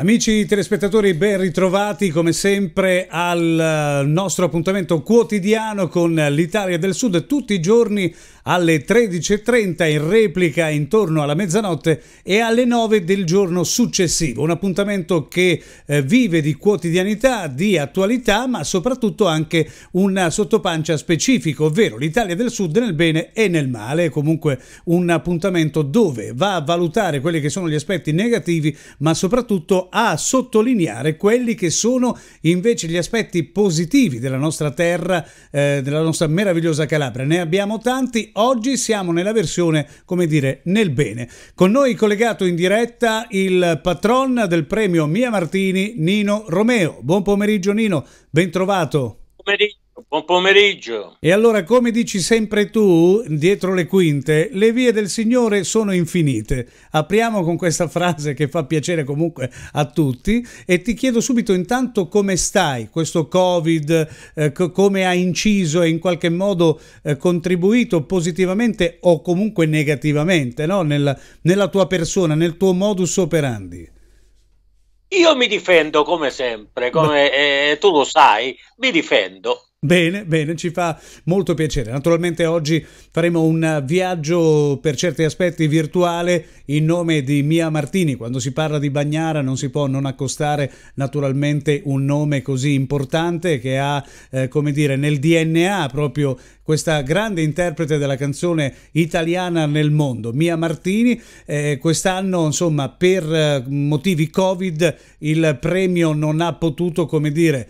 Amici telespettatori, ben ritrovati come sempre al nostro appuntamento quotidiano con l'Italia del Sud, tutti i giorni alle 13:30, in replica intorno alla mezzanotte e alle 9 del giorno successivo. Un appuntamento che vive di quotidianità, di attualità, ma soprattutto anche un sottopancia specifico, ovvero l'Italia del Sud nel bene e nel male. Comunque un appuntamento dove va a valutare quelli che sono gli aspetti negativi, ma soprattutto a sottolineare quelli che sono invece gli aspetti positivi della nostra terra, della nostra meravigliosa Calabria. Ne abbiamo tanti. Oggi siamo nella versione, come dire, nel bene. Con noi collegato in diretta il patron del premio Mia Martini, Nino Romeo. Buon pomeriggio Nino, ben trovato. Buon pomeriggio. E allora, come dici sempre tu, dietro le quinte, le vie del Signore sono infinite. Apriamo con questa frase che fa piacere comunque a tutti e ti chiedo subito intanto come stai, questo Covid, come ha inciso e in qualche modo contribuito positivamente o comunque negativamente, no? Nella tua persona, nel tuo modus operandi. Io mi difendo come sempre, come tu lo sai, mi difendo. Bene, bene, ci fa molto piacere. Naturalmente oggi faremo un viaggio per certi aspetti virtuale in nome di Mia Martini. Quando si parla di Bagnara non si può non accostare naturalmente un nome così importante che ha, come dire, nel DNA proprio questa grande interprete della canzone italiana nel mondo, Mia Martini. Quest'anno, insomma, per motivi Covid il premio non ha potuto, come dire,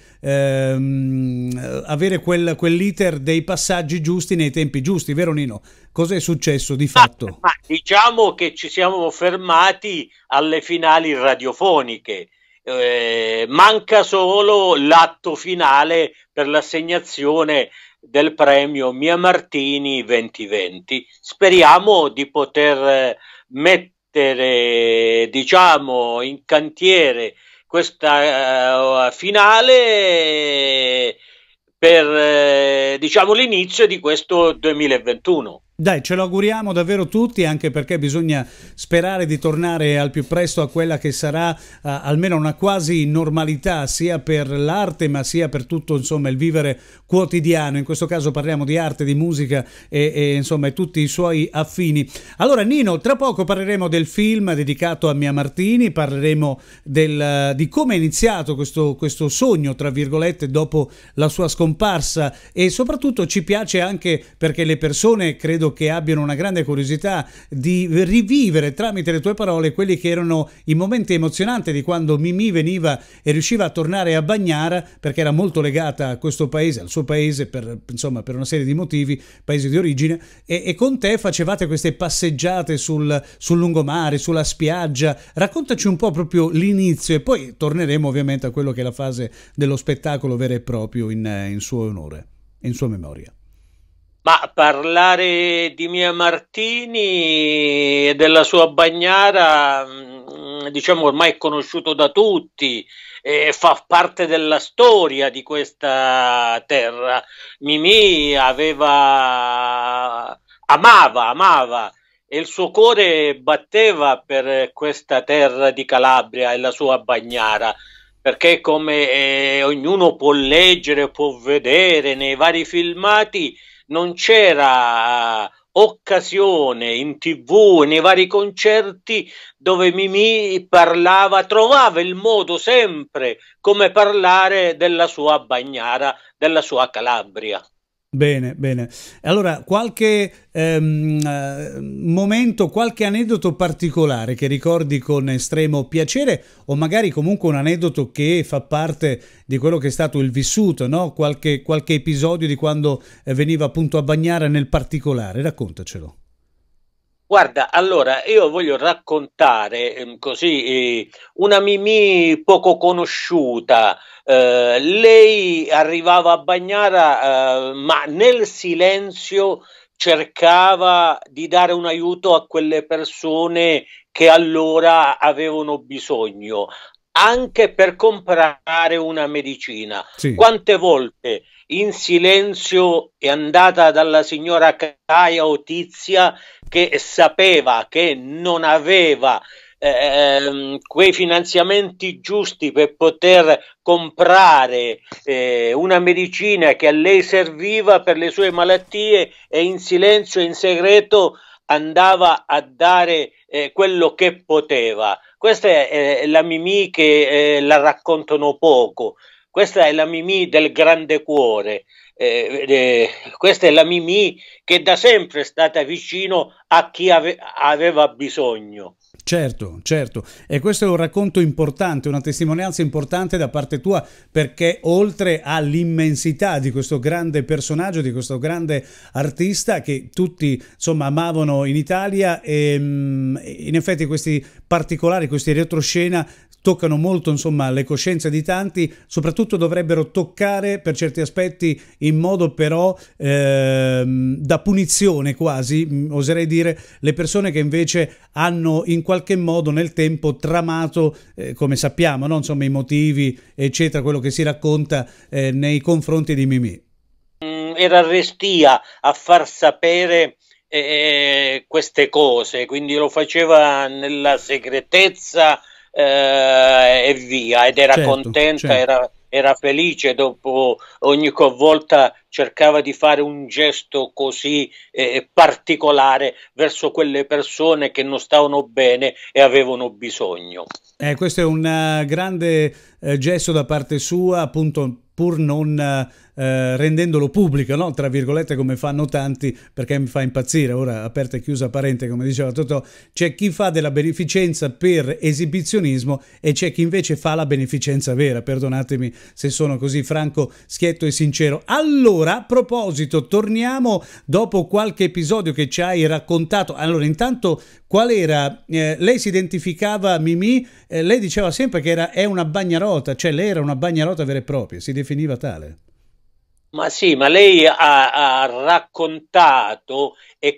avere quell'iter dei passaggi giusti nei tempi giusti, vero Nino? Cosa è successo di fatto? Ma diciamo che ci siamo fermati alle finali radiofoniche. Manca solo l'atto finale per l'assegnazione del premio Mia Martini 2020. Speriamo di poter mettere, diciamo, in cantiere questa finale per diciamo l'inizio di questo 2021. Dai, ce lo auguriamo davvero tutti, anche perché bisogna sperare di tornare al più presto a quella che sarà almeno una quasi normalità, sia per l'arte ma sia per tutto, insomma, il vivere quotidiano. In questo caso parliamo di arte, di musica e insomma e tutti i suoi affini. Allora Nino, tra poco parleremo del film dedicato a Mia Martini, parleremo di come è iniziato questo sogno, tra virgolette, dopo la sua scomparsa, e soprattutto ci piace anche perché le persone credo che abbiano una grande curiosità di rivivere tramite le tue parole quelli che erano i momenti emozionanti di quando Mimì veniva e riusciva a tornare a Bagnara, perché era molto legata a questo paese, al suo paese, insomma, per una serie di motivi, paese di origine, e con te facevate queste passeggiate sul lungomare, sulla spiaggia. Raccontaci un po' proprio l'inizio e poi torneremo ovviamente a quello che è la fase dello spettacolo vero e proprio in suo onore, in sua memoria. Ma parlare di Mia Martini e della sua Bagnara, diciamo, ormai è conosciuto da tutti, fa parte della storia di questa terra. Mimì amava e il suo cuore batteva per questa terra di Calabria e la sua Bagnara, perché come ognuno può leggere, può vedere nei vari filmati, non c'era occasione in TV, nei vari concerti, dove Mimì trovava il modo sempre come parlare della sua Bagnara, della sua Calabria. Bene, bene. Allora, qualche momento, qualche aneddoto particolare che ricordi con estremo piacere, o magari comunque un aneddoto che fa parte di quello che è stato il vissuto, no? Qualche episodio di quando veniva appunto a Bagnara nel particolare, raccontacelo. Guarda, allora io voglio raccontare così una Mimì poco conosciuta. Lei arrivava a Bagnara, ma nel silenzio cercava di dare un aiuto a quelle persone che allora avevano bisogno, anche per comprare una medicina. Sì. Quante volte in silenzio è andata dalla signora Caia o Tizia, che sapeva che non aveva quei finanziamenti giusti per poter comprare una medicina che a lei serviva per le sue malattie, e in silenzio e in segreto andava a dare quello che poteva. Questa è la Mimì che la raccontano poco. Questa è la Mimì del grande cuore. Questa è la Mimì che da sempre è stata vicino a chi aveva bisogno. Certo, certo, e questo è un racconto importante, una testimonianza importante da parte tua, perché oltre all'immensità di questo grande personaggio, di questo grande artista che tutti insomma amavano in Italia, in effetti questi particolari, questi retroscena toccano molto insomma le coscienze di tanti, soprattutto dovrebbero toccare per certi aspetti in modo però da punizione quasi, oserei dire, le persone che invece hanno in qualche modo nel tempo tramato, come sappiamo, no? Insomma i motivi eccetera, quello che si racconta nei confronti di Mimì. Era restia a far sapere queste cose, quindi lo faceva nella segretezza e via, ed era Certo, contenta, certo. era felice. Dopo ogni volta cercava di fare un gesto così particolare verso quelle persone che non stavano bene e avevano bisogno. Questo è un grande gesto da parte sua, appunto, pur non rendendolo pubblico, no? Tra virgolette, come fanno tanti, perché mi fa impazzire. Ora, aperta e chiusa parente, come diceva Totò, c'è chi fa della beneficenza per esibizionismo e c'è chi invece fa la beneficenza vera. Perdonatemi se sono così franco, schietto e sincero. Allora, a proposito, torniamo dopo qualche episodio che ci hai raccontato. Allora, intanto, qual era? Lei si identificava, Mimì, lei diceva sempre che è una bagnarota, cioè lei era una bagnarota vera e propria, si definiva tale. Ma sì, ma lei ha raccontato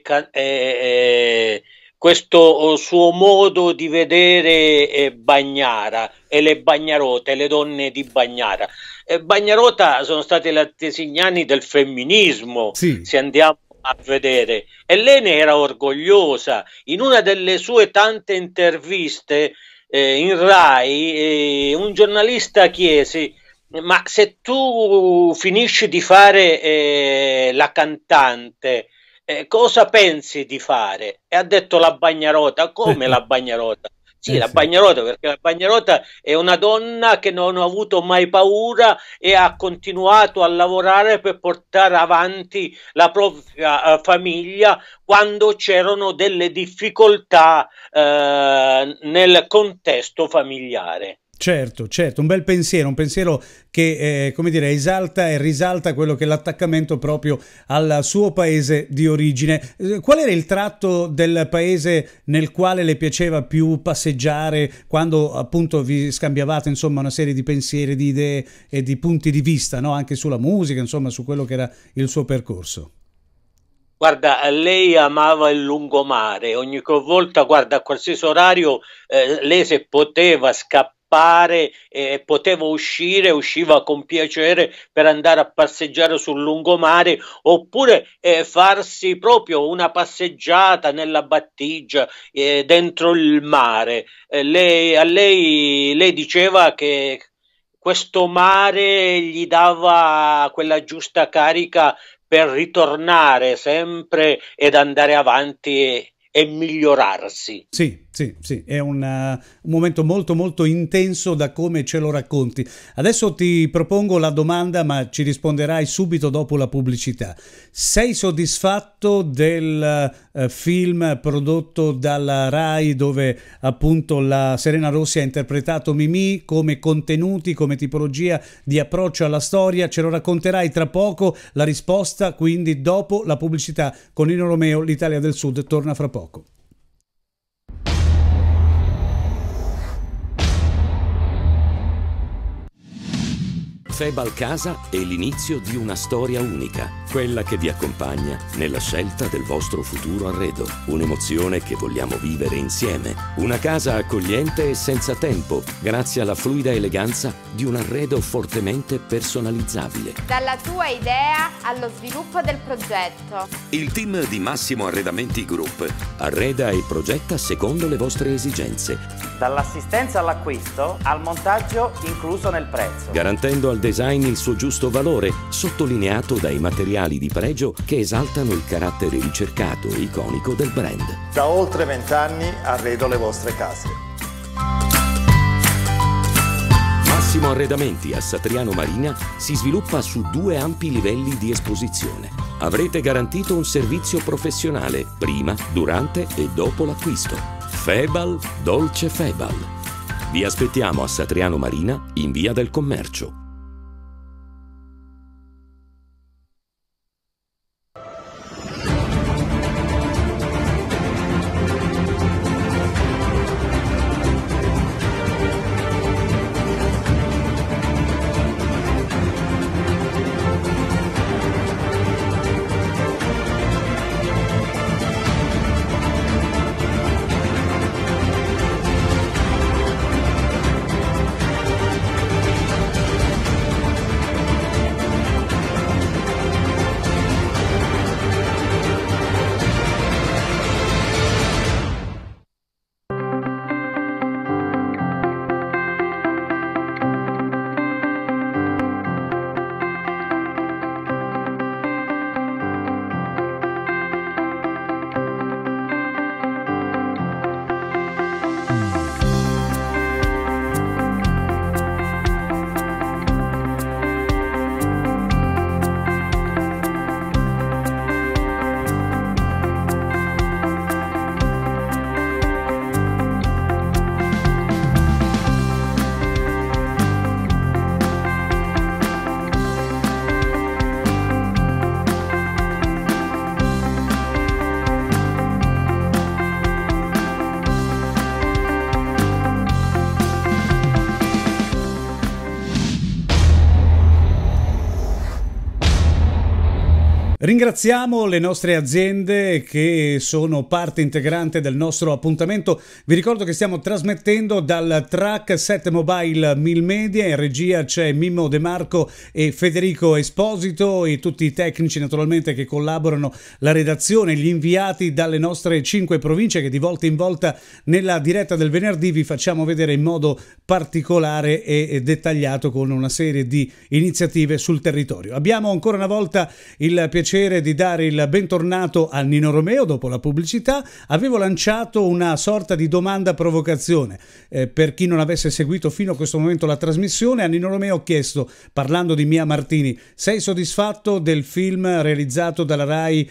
questo suo modo di vedere Bagnara e le bagnarote, le donne di Bagnara. Bagnarota sono stati gli antesignani del femminismo, Sì. se andiamo a vedere, e lei ne era orgogliosa. In una delle sue tante interviste in Rai, un giornalista chiese: ma se tu finisci di fare la cantante, cosa pensi di fare? E ha detto la bagnarota. Come la bagnarota? Sì, la Sì. bagnarota, perché la bagnarota è una donna che non ha avuto mai paura e ha continuato a lavorare per portare avanti la propria famiglia quando c'erano delle difficoltà nel contesto familiare. Certo, certo, un bel pensiero, un pensiero che, come dire, esalta e risalta quello che è l'attaccamento proprio al suo paese di origine. Qual era il tratto del paese nel quale le piaceva più passeggiare quando appunto vi scambiavate, insomma, una serie di pensieri, di idee e di punti di vista, no? Anche sulla musica, insomma, su quello che era il suo percorso? Guarda, lei amava il lungomare, ogni volta, guarda, a qualsiasi orario, lei se poteva scappare, poteva uscire, usciva con piacere per andare a passeggiare sul lungomare, oppure farsi proprio una passeggiata nella battigia dentro il mare. Lei diceva che questo mare gli dava quella giusta carica per ritornare sempre ed andare avanti e migliorarsi. Sì, sì, sì, è un momento molto molto intenso da come ce lo racconti. Adesso ti propongo la domanda, ma ci risponderai subito dopo la pubblicità. Sei soddisfatto del film prodotto dalla Rai, dove appunto la Serena Rossi ha interpretato Mimì, come contenuti, come tipologia di approccio alla storia? Ce lo racconterai tra poco, la risposta quindi dopo la pubblicità con Nino Romeo. L'Italia del Sud torna fra poco. Feval Casa è l'inizio di una storia unica, quella che vi accompagna nella scelta del vostro futuro arredo. Un'emozione che vogliamo vivere insieme. Una casa accogliente e senza tempo, grazie alla fluida eleganza di un arredo fortemente personalizzabile. Dalla tua idea allo sviluppo del progetto. Il team di Massimo Arredamenti Group arreda e progetta secondo le vostre esigenze, dall'assistenza all'acquisto al montaggio incluso nel prezzo, garantendo al design il suo giusto valore, sottolineato dai materiali di pregio che esaltano il carattere ricercato e iconico del brand. Da oltre 20 anni arredo le vostre case. Massimo Arredamenti a Satriano Marina si sviluppa su 2 ampi livelli di esposizione. Avrete garantito un servizio professionale prima, durante e dopo l'acquisto. Feval Dolce Feval. Vi aspettiamo a Satriano Marina in via del Commercio. Ringraziamo le nostre aziende che sono parte integrante del nostro appuntamento. Vi ricordo che stiamo trasmettendo dal Track 7 Mobile Milmedia. In regia c'è Mimmo De Marco e Federico Esposito e tutti i tecnici naturalmente che collaborano, la redazione, gli inviati dalle nostre 5 province che di volta in volta nella diretta del venerdì vi facciamo vedere in modo particolare e dettagliato con una serie di iniziative sul territorio. Abbiamo ancora una volta il piacere di dare il bentornato a Nino Romeo dopo la pubblicità. Avevo lanciato una sorta di domanda provocazione per chi non avesse seguito fino a questo momento la trasmissione. A Nino Romeo ho chiesto, parlando di Mia Martini: sei soddisfatto del film realizzato dalla Rai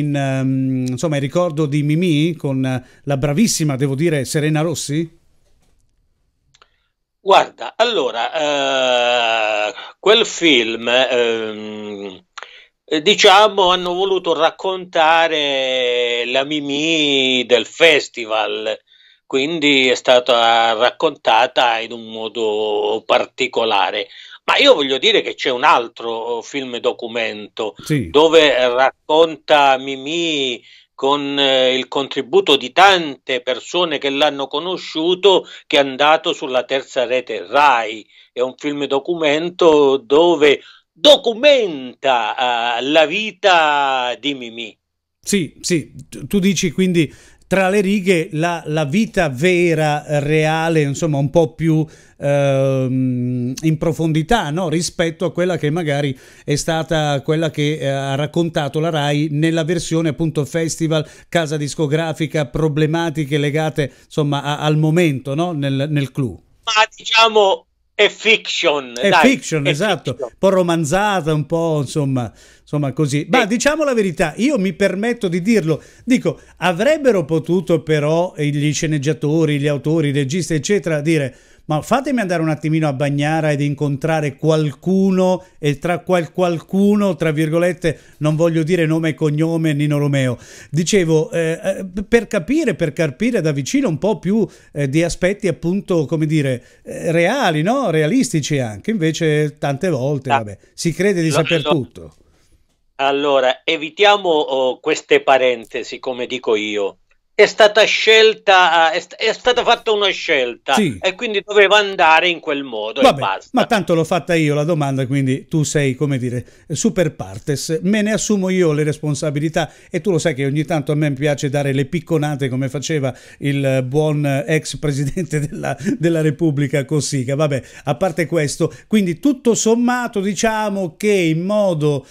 in insomma in ricordo di Mimì con la bravissima, devo dire, Serena Rossi? Guarda, allora quel film diciamo hanno voluto raccontare la Mimì del festival, quindi è stata raccontata in un modo particolare. Ma io voglio dire che c'è un altro film documento, sì, dove racconta Mimì con il contributo di tante persone che l'hanno conosciuto, che è andato sulla terza rete Rai. È un film documento dove documenta la vita di Mimì. Sì, sì, tu dici quindi tra le righe la vita vera, reale, insomma un po' più in profondità, no? Rispetto a quella che magari è stata quella che ha raccontato la Rai nella versione appunto festival, casa discografica, problematiche legate insomma al momento, no? Nel clou. Ma diciamo è fiction, è dai, fiction, esatto, fiction. Un po' romanzata, un po' insomma così. Ma diciamo la verità, io mi permetto di dirlo, dico, avrebbero potuto però gli sceneggiatori, gli autori, i registi eccetera dire: Ma fatemi andare un attimino a Bagnara ed incontrare qualcuno, e tra qualcuno, tra virgolette, non voglio dire nome e cognome, Nino Romeo. Dicevo, per capire, per carpire da vicino un po' più di aspetti appunto, come dire, reali, no? Realistici anche, invece tante volte, vabbè, si crede di saper tutto. Allora, evitiamo queste parentesi, come dico io. È stata scelta, è stata fatta una scelta, sì, e quindi doveva andare in quel modo. Vabbè, e basta. Ma tanto l'ho fatta io la domanda, quindi tu sei, come dire, super partes, me ne assumo io le responsabilità, e tu lo sai che ogni tanto a me piace dare le picconate come faceva il buon ex presidente della Repubblica Cossiga. Vabbè, a parte questo, quindi tutto sommato diciamo che in modo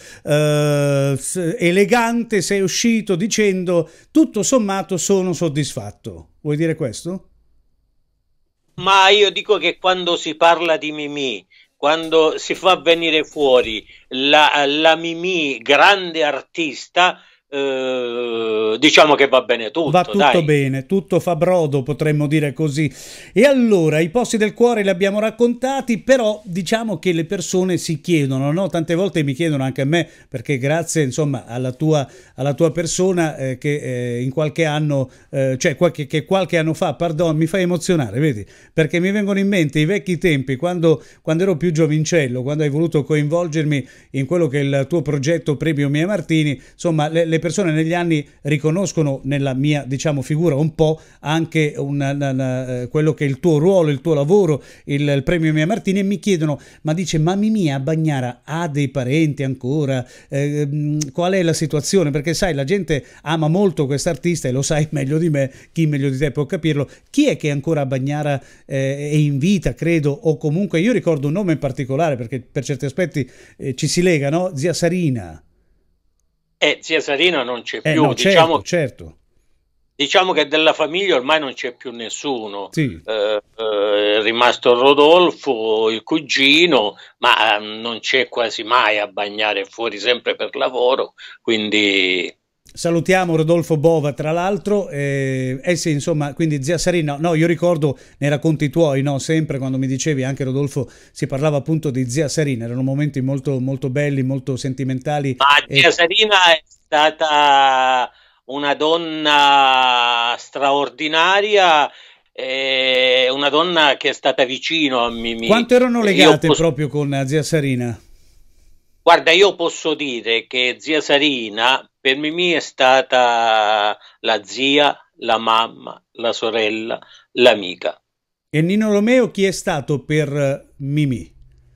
elegante sei uscito dicendo tutto sommato sono soddisfatto. Vuoi dire questo? Ma io dico che quando si parla di Mimì, quando si fa venire fuori la Mimì grande artista, diciamo che va bene tutto. Va tutto dai. bene, tutto fa brodo, potremmo dire così. E allora, i posti del cuore li abbiamo raccontati, però diciamo che le persone si chiedono, no? Tante volte mi chiedono anche a me, perché grazie insomma alla tua persona che in qualche anno, cioè qualche anno fa, pardon, mi fai emozionare, vedi? Perché mi vengono in mente i vecchi tempi, quando ero più giovincello, quando hai voluto coinvolgermi in quello che è il tuo progetto Premio Mia Martini, insomma le persone negli anni riconoscono nella mia, diciamo, figura un po' anche quello che è il tuo ruolo, il tuo lavoro, il Premio Mia Martini, e mi chiedono, ma dice, ma Mimì a Bagnara ha dei parenti ancora? Qual è la situazione? Perché sai, la gente ama molto quest'artista, e lo sai meglio di me, chi meglio di te può capirlo. Chi è che ancora a Bagnara è in vita, credo, o comunque io ricordo un nome in particolare, perché per certi aspetti ci si lega, no? Zia Sarina. Zia Sarina non c'è più, no, certo. Diciamo che della famiglia ormai non c'è più nessuno. Sì. È rimasto Rodolfo, il cugino, ma non c'è quasi mai a Bagnare, fuori sempre per lavoro, quindi... Salutiamo Rodolfo Bova, tra l'altro, sì, insomma, quindi Zia Sarina, no, io ricordo nei racconti tuoi, no, sempre quando mi dicevi, anche Rodolfo, si parlava appunto di Zia Sarina, erano momenti molto, molto belli, molto sentimentali. Ma Zia Sarina è stata una donna straordinaria, una donna che è stata vicino a Mimì. Quanto erano legate proprio con Zia Sarina? Guarda, io posso dire che Zia Sarina per Mimì è stata la zia, la mamma, la sorella, l'amica. E Nino Romeo chi è stato per Mimì?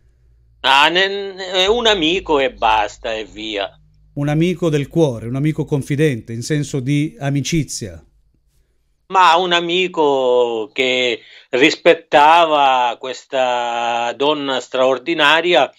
Un amico e basta, e via. Un amico del cuore, un amico confidente, in senso di amicizia. Ma un amico che rispettava questa donna straordinaria,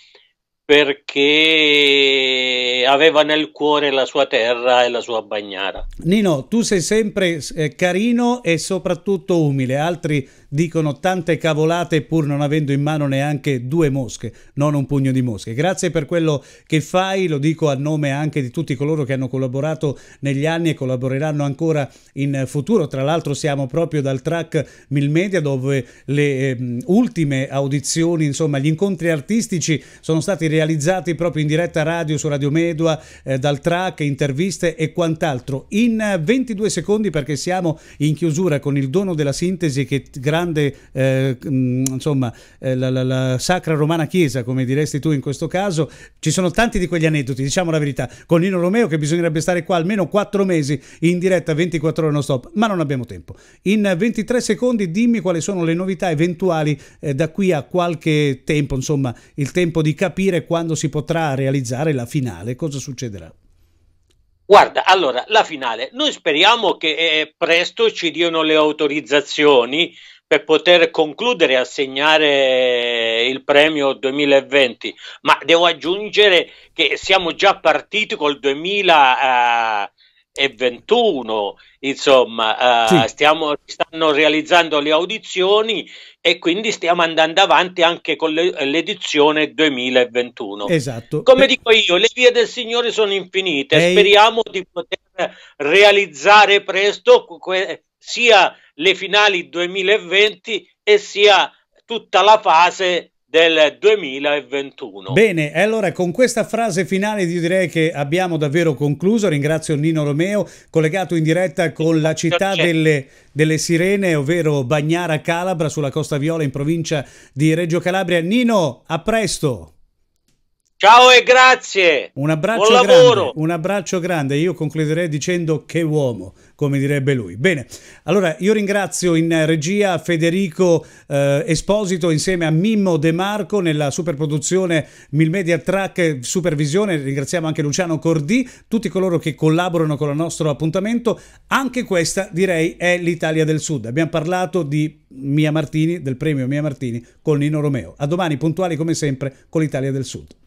perché aveva nel cuore la sua terra e la sua Bagnara. Nino, tu sei sempre carino e soprattutto umile, altri dicono tante cavolate pur non avendo in mano neanche 2 mosche, non un pugno di mosche. Grazie per quello che fai, lo dico a nome anche di tutti coloro che hanno collaborato negli anni e collaboreranno ancora in futuro. Tra l'altro siamo proprio dal track Milmedia, dove le ultime audizioni, insomma gli incontri artistici sono stati realizzati proprio in diretta radio su Radio Medua, dal track, interviste e quant'altro. In 22 secondi, perché siamo in chiusura con il dono della sintesi, che grande insomma la Sacra Romana Chiesa, come diresti tu in questo caso. Ci sono tanti di quegli aneddoti, diciamo la verità, con Nino Romeo, che bisognerebbe stare qua almeno 4 mesi in diretta 24 ore non stop, ma non abbiamo tempo. In 23 secondi dimmi quali sono le novità eventuali da qui a qualche tempo, insomma il tempo di capire quando si potrà realizzare la finale, cosa succederà. Guarda, allora, la finale, noi speriamo che presto ci diano le autorizzazioni per poter concludere e assegnare il premio 2020, ma devo aggiungere che siamo già partiti col 2021, insomma, sì. stanno realizzando le audizioni e quindi stiamo andando avanti anche con l'edizione 2021. Esatto. Come dico io, le vie del Signore sono infinite, speriamo di poter realizzare presto sia le finali 2020 e sia tutta la fase del 2021. Bene, e allora con questa frase finale io direi che abbiamo davvero concluso. Ringrazio Nino Romeo, collegato in diretta con la città delle sirene, ovvero Bagnara Calabra, sulla Costa Viola in provincia di Reggio Calabria. Nino, a presto! Ciao e grazie. Un abbraccio Buon grande, lavoro. un abbraccio grande. Io concluderei dicendo che uomo, come direbbe lui. Bene, allora io ringrazio in regia Federico Esposito insieme a Mimmo De Marco nella superproduzione Milmedia Track Supervisione. Ringraziamo anche Luciano Cordì, tutti coloro che collaborano con il nostro appuntamento. Anche questa, direi, è l'Italia del Sud. Abbiamo parlato di Mia Martini, del premio Mia Martini con Nino Romeo. A domani puntuali come sempre con l'Italia del Sud.